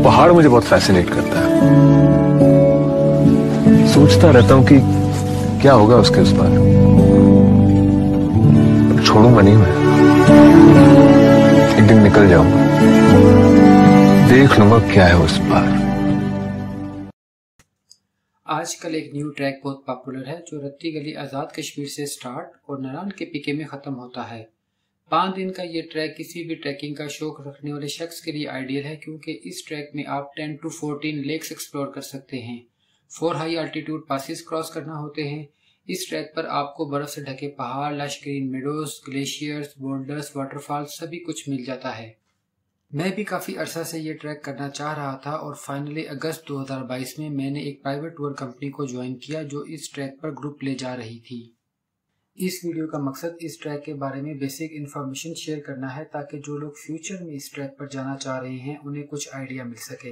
पहाड़ मुझे बहुत फैसिनेट करता है। सोचता रहता हूं कि क्या होगा उसके उस पार। छोड़ूंगा नहीं मैं, एक दिन निकल जाऊंगा, देख लूंगा क्या है उस पार। आजकल एक न्यू ट्रैक बहुत पॉपुलर है जो रत्ती गली आज़ाद कश्मीर से स्टार्ट और नरान के पीके में ख़त्म होता है। 5 दिन का ये ट्रैक किसी भी ट्रैकिंग का शौक रखने वाले शख्स के लिए आइडियल है, क्योंकि इस ट्रैक में आप 10 to 14 लेक्स एक्सप्लोर कर सकते हैं। 4 हाई अल्टीट्यूड पासिस क्रॉस करना होते हैं। इस ट्रैक पर आपको बर्फ से ढके पहाड़, lush green meadows, glaciers, boulders, waterfall सभी कुछ मिल जाता है। मैं भी काफ़ी अरसा से ये ट्रैक करना चाह रहा था और फाइनली अगस्त 2022 में मैंने एक प्राइवेट टूर कंपनी को ज्वाइन किया जो इस ट्रैक पर ग्रुप ले जा रही थी। इस वीडियो का मकसद इस ट्रैक के बारे में बेसिक इन्फॉर्मेशन शेयर करना है ताकि जो लोग फ्यूचर में इस ट्रैक पर जाना चाह रहे हैं उन्हें कुछ आइडिया मिल सके।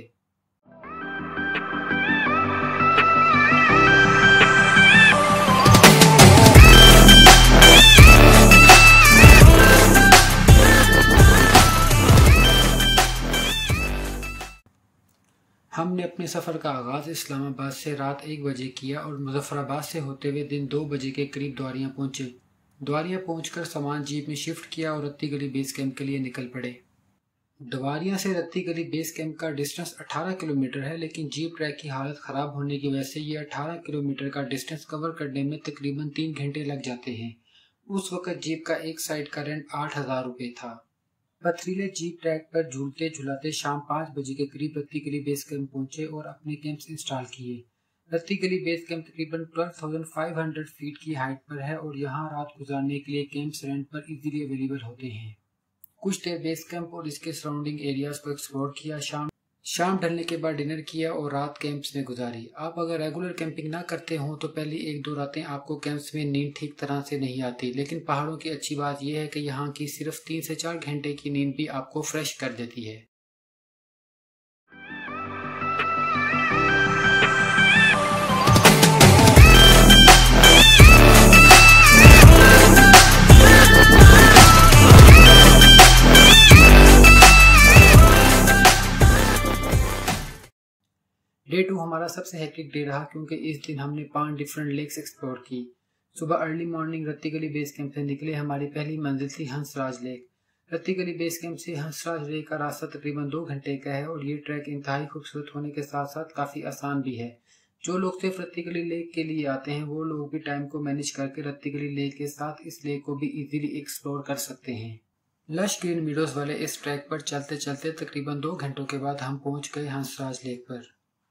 हमने अपने सफ़र का आगाज़ इस्लामाबाद से रात 1 बजे किया और मुजफ्फराबाद से होते हुए दिन 2 बजे के करीब द्वारियाँ पहुँचे। द्वारियाँ पहुँचकर सामान जीप में शिफ्ट किया और रत्ती गली बेस कैंप के लिए निकल पड़े। द्वारियाँ से रत्ती गली बेस कैंप का डिस्टेंस 18 किलोमीटर है, लेकिन जीप ट्रैक की हालत ख़राब होने की वजह से ये 18 किलोमीटर का डिस्टेंस कवर करने में तकरीबन 3 घंटे लग जाते हैं। उस वक़्त जीप का एक साइड का रेंट 8,000 रुपये था। पथरीले जीप ट्रैक पर झूलते झुलाते शाम 5 बजे के करीब रत्ती गली बेस कैंप पहुंचे और अपने कैंप्स इंस्टॉल किए। रत्ती गली बेस कैंप तकरीबन 12,500 फीट की हाइट पर है और यहां रात गुजारने के लिए कैंप्स रेंट पर इजीली अवेलेबल होते हैं। कुछ देर बेस कैंप और इसके सराउंडिंग एरियाज को एक्सप्लोर किया। शाम ढलने के बाद डिनर किया और रात कैंप्स में गुजारी। आप अगर रेगुलर कैंपिंग ना करते हो तो पहली 1-2 रातें आपको कैंप्स में नींद ठीक तरह से नहीं आती, लेकिन पहाड़ों की अच्छी बात यह है कि यहाँ की सिर्फ 3 से 4 घंटे की नींद भी आपको फ्रेश कर देती है। डे 2 हमारा सबसे हेक्टिक डे रहा, क्योंकि इस दिन हमने 5 डिफरेंट लेक्स एक्सप्लोर की। सुबह अर्ली मॉर्निंग रत्ती गली बेस कैंप से निकले। हमारी पहली मंजिल थी हंसराज लेक। रत्ती गली बेस कैंप से हंसराज लेक का रास्ता तकरीबन 2 घंटे का है और ये ट्रैक इंतहाई खूबसूरत होने के साथ साथ काफ़ी आसान भी है। जो लोग सिर्फ रत्ती गली लेक के लिए आते हैं वो लोग भी टाइम को मैनेज करके रत्ती गली लेक के साथ इस लेक को भी इजीली एक्सप्लोर कर सकते हैं। लश ग्रीन मीडोज वाले इस ट्रैक पर चलते चलते तकरीबन 2 घंटों के बाद हम पहुंच गए हंसराज लेक पर।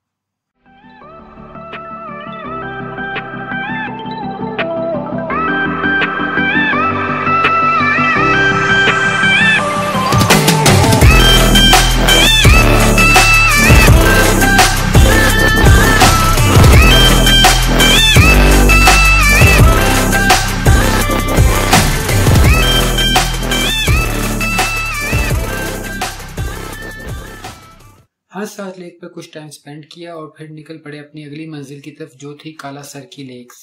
हंसराज लेक पर कुछ टाइम स्पेंड किया और फिर निकल पड़े अपनी अगली मंजिल की तरफ जो थी काला सर की लेक्स।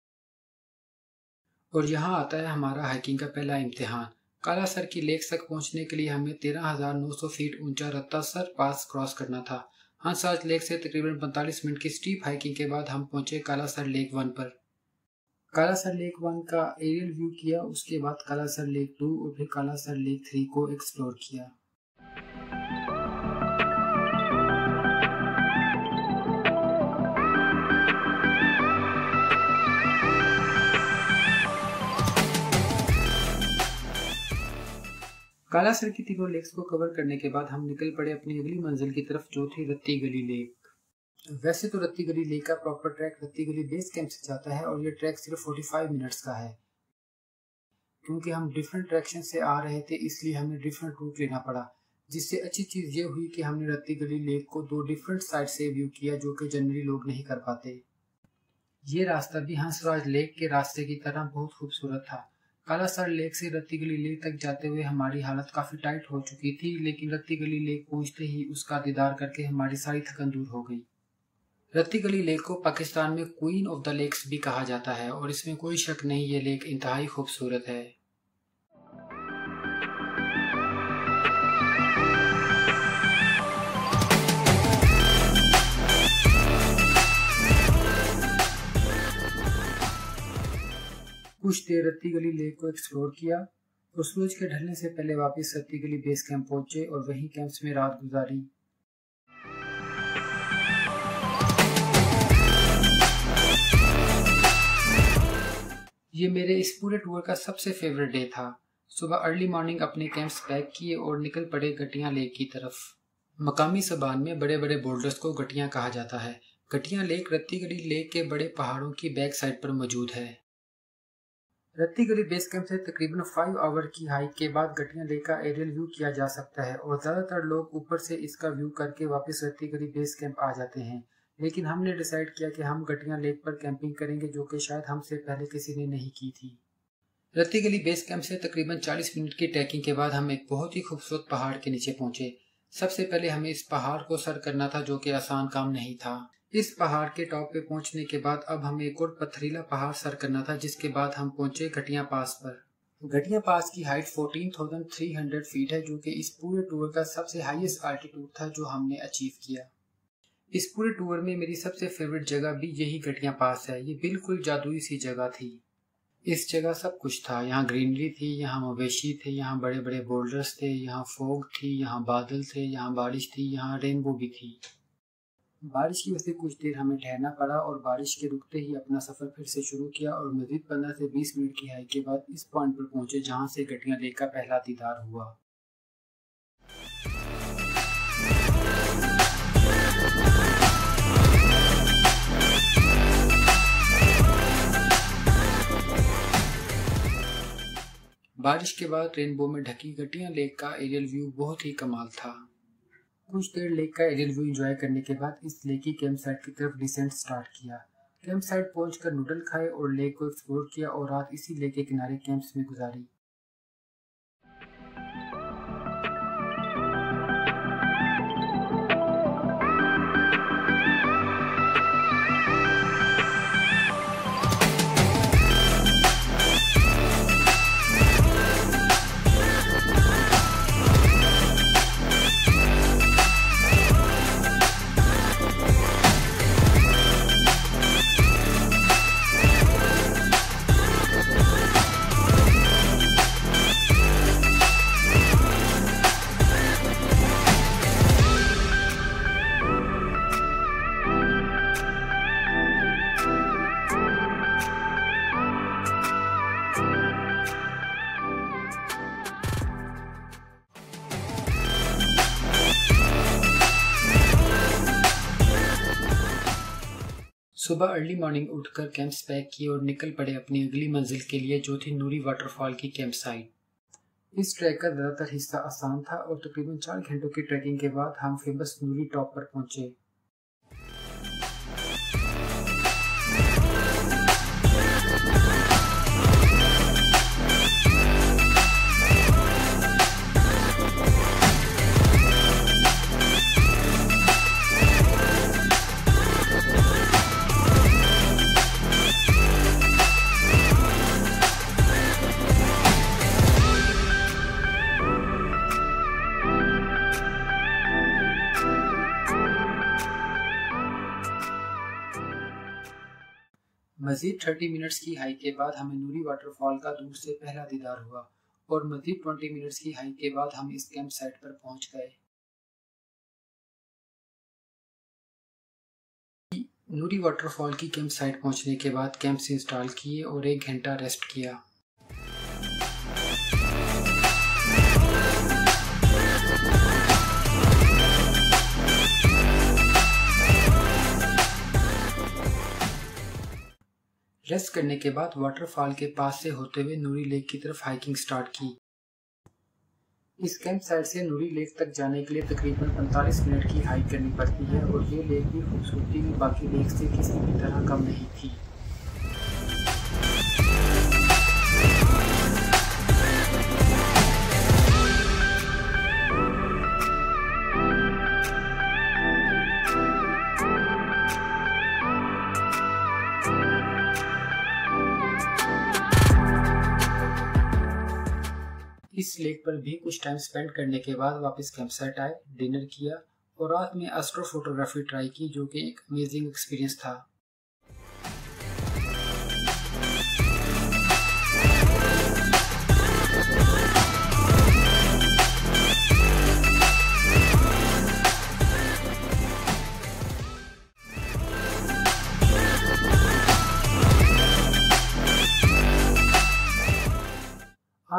और यहाँ आता है हमारा हाइकिंग का पहला इम्तिहान। काला सर की लेक्स तक पहुँचने के लिए हमें 13,900 फीट ऊंचा रत्ता सर पास क्रॉस करना था। हंसराज लेक से तकरीबन 45 मिनट की स्टीप हाइकिंग के बाद हम पहुंचे काला सर लेक 1 पर। काला सर लेक 1 का एरियल व्यू किया, उसके बाद काला सर लेक 2 और फिर काला सर लेक 3 को एक्सप्लोर किया। काला सर की तीनों लेक्स को कवर करने के बाद हम निकल पड़े अपनी अगली मंजिल की तरफ जो थी रत्ती गली लेक। वैसे तो रत्ती गली लेक का प्रॉपर ट्रैक रत्ती गली बेस कैंप से जाता है और ये ट्रैक सिर्फ 45 मिनट्स का है। क्योंकि हम डिफरेंट डायरेक्शन से आ रहे थे इसलिए हमें डिफरेंट रूट लेना पड़ा, जिससे अच्छी चीज़ ये हुई कि हमने रत्ती गली लेक को 2 डिफरेंट साइड से व्यू किया जो कि जनरली लोग नहीं कर पाते। ये रास्ता भी हंसराज लेक के रास्ते की तरह बहुत खूबसूरत था। काला सर लेक से रत्ती गली लेक तक जाते हुए हमारी हालत काफ़ी टाइट हो चुकी थी, लेकिन रत्ती गली लेक पहुंचते ही उसका दीदार करके हमारी सारी थकन दूर हो गई। रत्ती गली लेक को पाकिस्तान में क्वीन ऑफ द लेक्स भी कहा जाता है और इसमें कोई शक नहीं ये लेक इंतहाई खूबसूरत है। कुछ देर रत्ती गली लेक को एक्सप्लोर किया और सूरज के ढलने से पहले वापस रत्ती गली बेस कैंप पहुंचे और वहीं कैंप्स में रात गुजारी। ये मेरे इस पूरे टूर का सबसे फेवरेट डे था। सुबह अर्ली मॉर्निंग अपने कैंप्स पैक किए और निकल पड़े गटियां लेक की तरफ। मकामी ज़बान में बड़े बड़े बोल्डर्स को गटियां कहा जाता है। गटियां लेक रत्तीगढ़ी लेक के बड़े पहाड़ों की बैक साइड पर मौजूद है। रत्तीगढ़ी बेस कैंप से तकरीबन 5 आवर की हाइक के बाद गटियां लेक का एरियल व्यू किया जा सकता है और ज़्यादातर लोग ऊपर से इसका व्यू करके वापस रत्तीगढ़ी बेस कैंप आ जाते हैं। लेकिन हमने डिसाइड किया कि हम गटियां लेक पर कैंपिंग करेंगे, जो कि शायद हमसे पहले किसी ने नहीं की थी। रत्तीगढ़ी बेस कैंप से तकरीबन 40 मिनट की ट्रैकिंग के बाद हम एक बहुत ही खूबसूरत पहाड़ के नीचे पहुंचे। सबसे पहले हमें इस पहाड़ को सर करना था, जो कि आसान काम नहीं था। इस पहाड़ के टॉप पे पहुंचने के बाद अब हमें एक और पथरीला पहाड़ सर करना था, जिसके बाद हम पहुंचे गटियां पास पर। गटियां पास की हाइट 14,300 फीट है, जो कि इस पूरे टूर का सबसे हाईएस्ट आल्टीट्यूड था जो हमने अचीव किया। इस पूरे टूर में मेरी सबसे फेवरेट जगह भी यही गटियां पास है। ये बिल्कुल जादुई सी जगह थी। इस जगह सब कुछ था। यहाँ ग्रीनरी थी, यहाँ मवेशी थे, यहाँ बड़े बड़े बोल्डर्स थे, यहाँ फॉग थी, यहाँ बादल थे, यहाँ बारिश थी, यहाँ रेनबो भी थी। बारिश की वजह से कुछ देर हमें ठहरना पड़ा और बारिश के रुकते ही अपना सफ़र फिर से शुरू किया और मज़ीद 15 से 20 मिनट की हाइक के बाद इस पॉइंट पर पहुंचे जहाँ से गटियां लेक का पहला दीदार हुआ। बारिश के बाद रेनबो में ढकी गटियां लेक का एरियल व्यू बहुत ही कमाल था। कुछ देर लेक का एरियल व्यू एंजॉय करने के बाद इस लेक की कैंप साइट की तरफ डिसेंट स्टार्ट किया। कैंप साइट पहुंचकर नूडल खाए और लेक को एक्सप्लोर किया और रात इसी लेक के किनारे कैंप्स में गुजारी। सुबह अर्ली मॉर्निंग उठकर कैंप्स पैक किए और निकल पड़े अपनी अगली मंजिल के लिए, जो थी नूरी वाटरफॉल की कैंप साइट। इस ट्रैक का ज़्यादातर हिस्सा आसान था और तकरीबन 4 घंटों की ट्रैकिंग के बाद हम फेमस नूरी टॉप पर पहुंचे। मज़ीद 30 मिनट्स की हाइक के बाद हमें नूरी वाटरफॉल का दूर से पहला दीदार हुआ और मज़ीद 20 मिनट्स की हाइक के बाद हम इस कैंप साइट पर पहुंच गए। नूरी वाटरफॉल की कैंप साइट पहुंचने के बाद कैंप्स इंस्टॉल किए और 1 घंटा रेस्ट किया। रेस्ट करने के बाद वाटरफॉल के पास से होते हुए नूरी लेक की तरफ हाइकिंग स्टार्ट की। इस कैंप साइट से नूरी लेक तक जाने के लिए तकरीबन 45 मिनट की हाइक करनी पड़ती है और ये लेक भी खूबसूरती में बाकी लेक से किसी भी तरह कम नहीं थी। इस लेक पर भी कुछ टाइम स्पेंड करने के बाद वापस कैंप साइट आए, डिनर किया और रात में एस्ट्रो फोटोग्राफी ट्राई की, जो कि एक अमेजिंग एक्सपीरियंस था।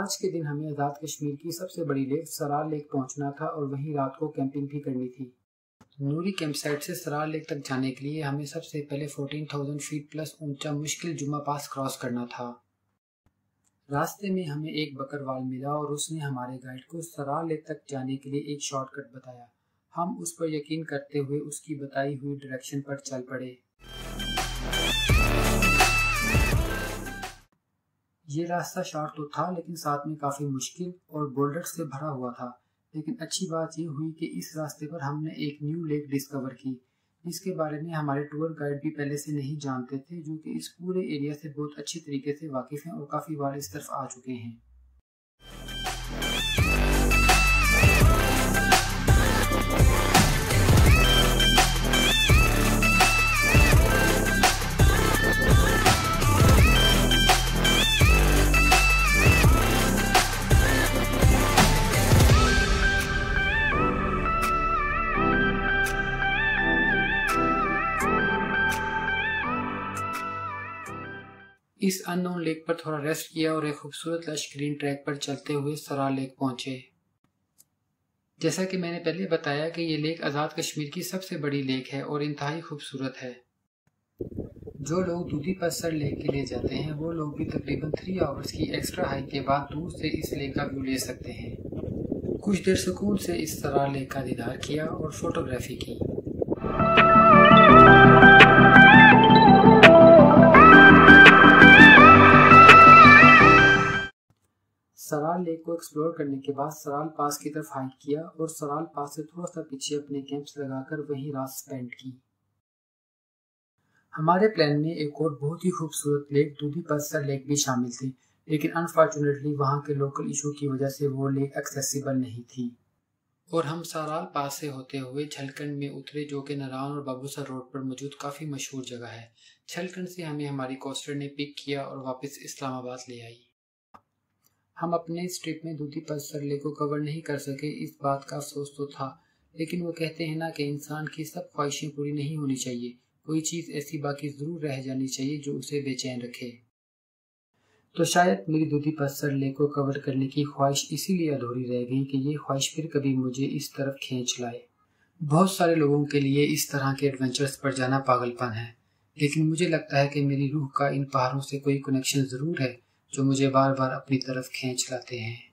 आज के दिन हमें आज़ाद कश्मीर की सबसे बड़ी लेक सरार लेक पहुंचना था और वहीं रात को कैंपिंग भी करनी थी। नूरी कैंप साइट से सरार लेक तक जाने के लिए हमें सबसे पहले 14,000 फीट प्लस ऊंचा मुश्किल जुम्मा पास क्रॉस करना था। रास्ते में हमें एक बकरवाल मिला और उसने हमारे गाइड को सरार लेक तक जाने के लिए एक शॉर्टकट बताया। हम उस पर यकीन करते हुए उसकी बताई हुई डायरेक्शन पर चल पड़े। ये रास्ता शॉर्ट तो था लेकिन साथ में काफ़ी मुश्किल और बोल्डर से भरा हुआ था। लेकिन अच्छी बात ये हुई कि इस रास्ते पर हमने एक न्यू लेक डिस्कवर की, जिसके बारे में हमारे टूर गाइड भी पहले से नहीं जानते थे, जो कि इस पूरे एरिया से बहुत अच्छी तरीके से वाकिफ़ हैं और काफ़ी बार इस तरफ आ चुके हैं। इस अननोन लेक पर थोड़ा रेस्ट किया और एक खूबसूरत लश ग्रीन ट्रैक पर चलते हुए सरार लेक पहुंचे। जैसा कि मैंने पहले बताया कि ये लेक आज़ाद कश्मीर की सबसे बड़ी लेक है और इंतहाई खूबसूरत है। जो लोग दूधी पत्थर लेक के लिए जाते हैं वो लोग भी तकरीबन 3 आवर्स की एक्स्ट्रा हाइक के बाद दूर से इस लेक का व्यू ले सकते हैं। कुछ देर सुकून से इस सरार लेक का दीदार किया और फोटोग्राफी की। सराल लेक को एक्सप्लोर करने के बाद सराल पास की तरफ हाइक किया और सराल पास से थोड़ा सा पीछे अपने कैंप्स लगाकर वहीं रात स्पेंड की। हमारे प्लान में एक और बहुत ही खूबसूरत लेक दूधी पत्थर लेक भी शामिल थी, लेकिन अनफॉर्चुनेटली वहां के लोकल इशू की वजह से वो लेक एक्सेसिबल नहीं थी और हम सराल पास से होते हुए छलकंड में उतरे, जो कि नरावन और बाबूसर रोड पर मौजूद काफ़ी मशहूर जगह है। छलकंड से हमें हमारी कोस्टर ने पिक किया और वापस इस्लामाबाद ले आई। हम अपने इस ट्रिप में दूधी पत्थर लेक को कवर नहीं कर सके, इस बात का अफसोस तो था, लेकिन वो कहते हैं ना कि इंसान की सब ख्वाहिशें पूरी नहीं होनी चाहिए, कोई चीज़ ऐसी बाकी ज़रूर रह जानी चाहिए जो उसे बेचैन रखे। तो शायद मेरी दूधी पत्थर लेक को कवर करने की ख्वाहिश इसीलिए अधूरी रह गई कि ये ख्वाहिश फिर कभी मुझे इस तरफ खींच लाए। बहुत सारे लोगों के लिए इस तरह के एडवेंचर्स पर जाना पागलपन है, लेकिन मुझे लगता है कि मेरी रूह का इन पहाड़ों से कोई कनेक्शन ज़रूर है जो मुझे बार बार अपनी तरफ खींच लाते हैं।